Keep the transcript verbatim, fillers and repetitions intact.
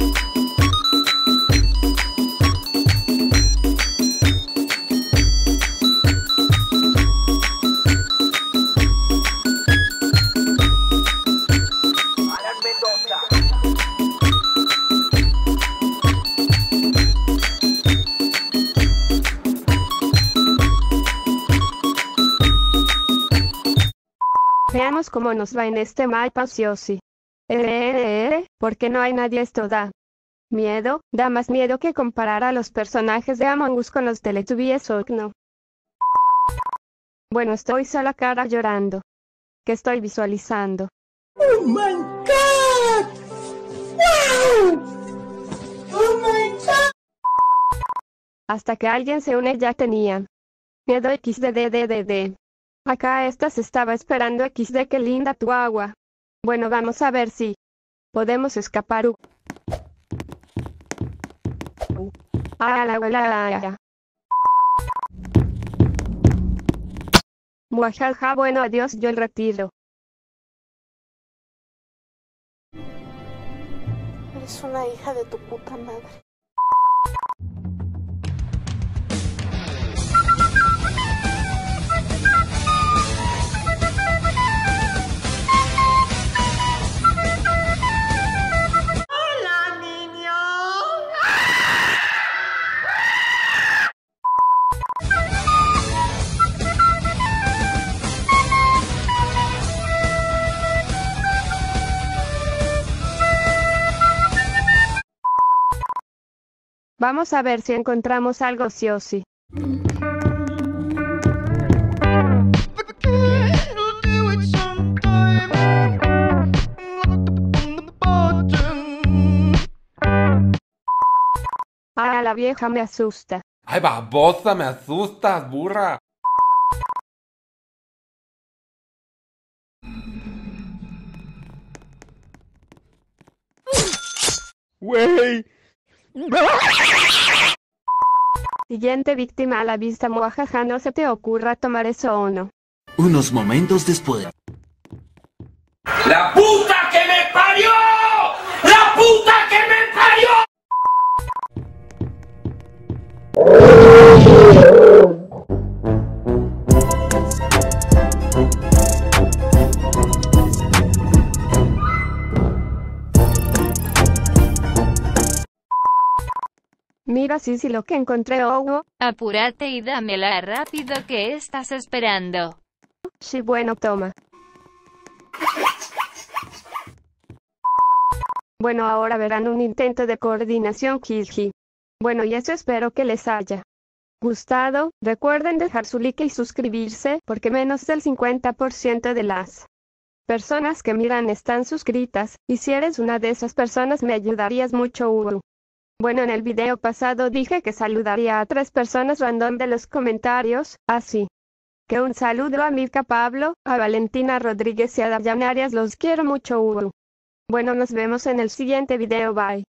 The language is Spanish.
Veamos cómo nos va en este mapa Siosi. Eh, eh, eh, porque no hay nadie, esto da miedo, da más miedo que comparar a los personajes de Among Us con los Teletubbies o no. Bueno, estoy sola cara llorando. ¿Qué estoy visualizando? ¡Oh my god! ¡Wow! ¡Oh my god! Hasta que alguien se une ya tenía miedo equis de de de de de. Acá esta se estaba esperando equis de, qué linda tu agua. Bueno, vamos a ver si podemos escapar. Uh. Ah, la abuela. Muajaja, bueno, adiós, yo el retiro. Eres una hija de tu puta madre. Vamos a ver si encontramos algo, Siosi. Ah, la vieja me asusta. ¡Ay, babosa, me asustas, burra! ¡Wey! Siguiente víctima a la vista, muajaja, no se te ocurra tomar eso o no. Unos momentos después. ¡La puta que me parió! ¡La puta que me parió! Mira, sí, sí, lo que encontré, Hugo. Apúrate y dámela rápido, que estás esperando. Sí, bueno, toma. Bueno, ahora verán un intento de coordinación, jiji. Bueno, y eso espero que les haya gustado. Recuerden dejar su like y suscribirse, porque menos del cincuenta por ciento de las personas que miran están suscritas, y si eres una de esas personas me ayudarías mucho, Hugo. Bueno, en el video pasado dije que saludaría a tres personas random de los comentarios, así que un saludo a Mirka Pablo, a Valentina Rodríguez y a Dayan Arias, los quiero mucho, Hugo. Bueno, nos vemos en el siguiente video, bye.